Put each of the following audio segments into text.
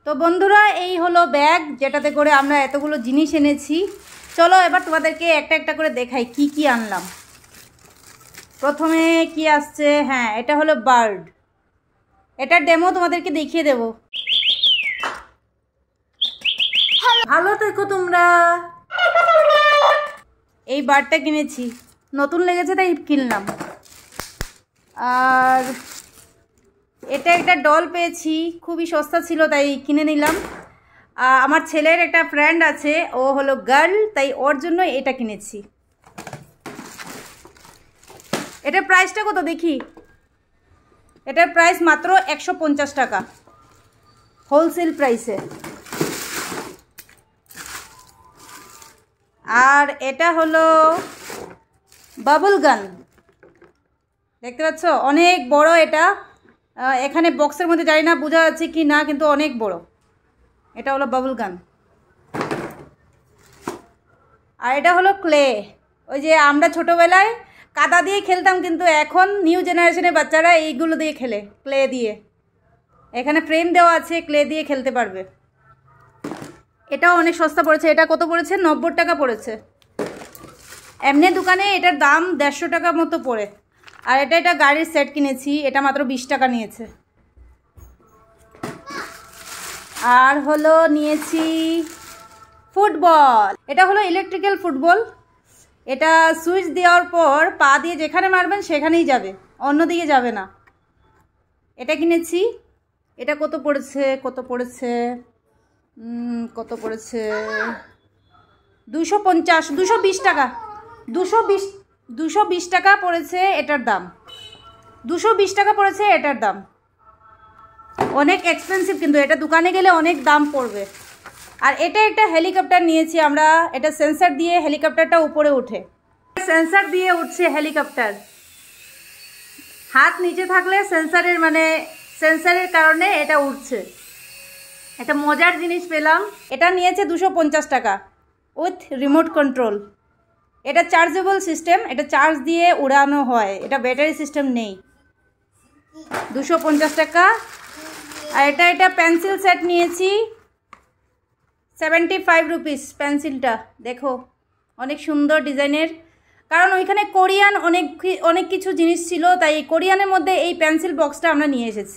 তো বন্ধুরা এই হলো ব্যাগ, যেটাতে করে আমরা এতগুলো জিনিস এনেছি। চলো এবার তোমাদেরকে একটা একটা করে দেখাই কি কি আনলাম। প্রথমে কি আসছে, হ্যাঁ এটা হলো বার্ড। এটার ডেমো তোমাদেরকে দেখিয়ে দেব। ভালো থেকো তোমরা। এই বার্ডটা কিনেছি, নতুন লেগেছে তাই কিনলাম। আর এটা একটা ডল পেয়েছি, খুবই সস্তা ছিল তাই কিনে নিলাম। আমার ছেলের একটা ফ্রেন্ড আছে, ও হলো গার্ল, তাই ওর জন্য এটা কিনেছি। এটার প্রাইসটা কত দেখি। এটার প্রাইস মাত্র 150 টাকা, হোলসেল প্রাইসে। আর এটা হলো বাবল গান, দেখতে পাচ্ছ অনেক বড় এটা। এখানে বক্সের মধ্যে জানি না বোঝা যাচ্ছে কি না, কিন্তু অনেক বড়। এটা হলো বাবল গান। আর এটা হলো ক্লে। ওই যে আমরা ছোটোবেলায় কাদা দিয়ে খেলতাম, কিন্তু এখন নিউ জেনারেশনের বাচ্চারা এইগুলো দিয়ে খেলে, ক্লে দিয়ে। এখানে ফ্রেম দেওয়া আছে, ক্লে দিয়ে খেলতে পারবে। এটাও অনেক সস্তা পড়েছে। এটা কত পড়েছে? 90 টাকা পড়েছে। এমনি দোকানে এটার দাম 150 টাকা মতো পড়ে। আর এটা গাড়ির সেট কিনেছি, এটা মাত্র 20 টাকা নিয়েছে। আর হলো নিয়েছি ফুটবল। এটা হলো ইলেকট্রিক্যাল ফুটবল। এটা সুইচ দেওয়ার পর পা দিয়ে যেখানে মারবেন সেখানেই যাবে, অন্যদিকে যাবে না। এটা কিনেছি। এটা কত পড়েছে 220 টাকা। 220 টাকা পড়েছে এটার দাম। 220 টাকা পড়েছে এটার দাম। অনেক এক্সপেন্সিভ, কিন্তু এটা দোকানে গেলে অনেক দাম পড়বে। আর এটা একটা হেলিকপ্টার নিয়েছি আমরা। এটা সেন্সর দিয়ে হেলিকপ্টারটা উপরে ওঠে, সেন্সর দিয়ে উঠছে হেলিকপ্টার। হাত নিচে থাকলে সেন্সরের কারণে এটা উঠছে। একটা মজার জিনিস পেলাম। এটা নিয়েছে 250 টাকা উইথ রিমোট কন্ট্রোল। এটা চার্জেবল সিস্টেম, এটা চার্জ দিয়ে উড়ানো হয়, এটা ব্যাটারি সিস্টেম নেই। 250 টাকা। আর এটা পেন্সিল সেট নিয়েছি, 75 রুপিস পেন্সিলটা। দেখো অনেক সুন্দর ডিজাইনের, কারণ ওইখানে কোরিয়ান অনেক কিছু জিনিস ছিল, তাই কোরিয়ানের মধ্যে এই পেন্সিল বক্সটা আমরা নিয়ে এসেছি।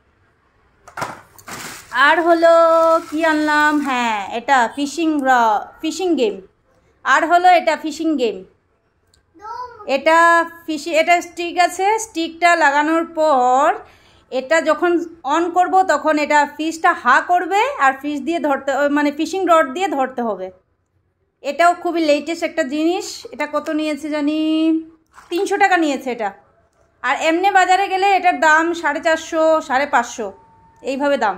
আর হলো কি আনলাম, হ্যাঁ এটা ফিশিং গেম। আর হলো এটা ফিশিং গেম। এটা স্টিক আছে, স্টিকটা লাগানোর পর এটা যখন অন করব তখন এটা ফিশটা হা করবে, আর ফিশ দিয়ে ধরতে ফিশিং রড দিয়ে ধরতে হবে। এটাও খুবই লেটেস্ট একটা জিনিস। এটা কত নিয়েছে জানি, 300 টাকা নিয়েছে এটা। আর এমনি বাজারে গেলে এটার দাম 450, 550 এইভাবে দাম।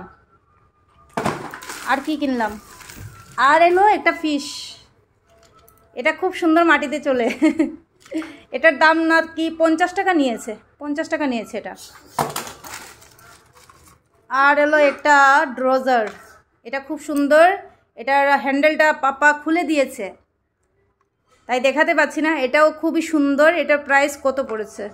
আর কি কিনলাম, আর এলো একটা ফিশ। এটা খুব সুন্দর মাটিতে চলে। এটার দাম না কি 50 টাকা নিয়েছে, 50 টাকা নিয়েছে এটা। আর এলো একটা ড্রজার। এটা খুব সুন্দর, এটার হ্যান্ডেলটা পাপা খুলে দিয়েছে তাই দেখাতে পাচ্ছি না। এটাও খুবই সুন্দর। এটার প্রাইস কত পড়েছে,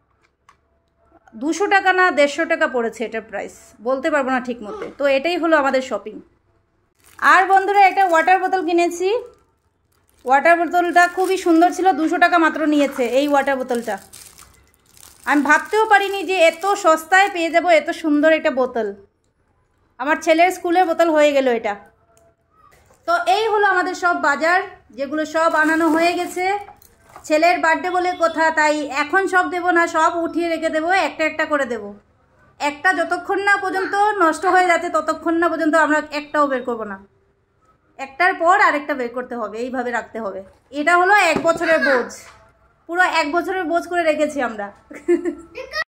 200 টাকা না 150 টাকা পড়েছে এটার প্রাইস, বলতে পারবো না ঠিক মতো। তো এটাই হলো আমাদের শপিং। আর বন্ধুরা একটা ওয়াটার বোতল কিনেছি। ওয়াটার বোতলটা খুবই সুন্দর ছিল, 200 টাকা মাত্র নিয়েছে এই ওয়াটার বোতলটা। আমি ভাবতেও পারিনি যে এত সস্তায় পেয়ে যাব এত সুন্দর একটা বোতল। আমার ছেলের স্কুলের বোতল হয়ে গেল এটা। তো এই হলো আমাদের সব বাজার, যেগুলো সব আনানো হয়ে গেছে। ছেলের বার্থডে বলে কথা, তাই এখন সব দেবো না, সব উঠিয়ে রেখে দেবো, একটা একটা করে দেবো। একটা যতক্ষণ না পর্যন্ত নষ্ট হয়ে যাচ্ছে ততক্ষণ না পর্যন্ত আমরা একটাও বের করবো না। একটার পর আরেকটা বের করতে হবে, এইভাবে রাখতে হবে। এটা হলো 1 বছরের বোঝ, পুরো 1 বছরের বোঝ করে রেখেছি আমরা।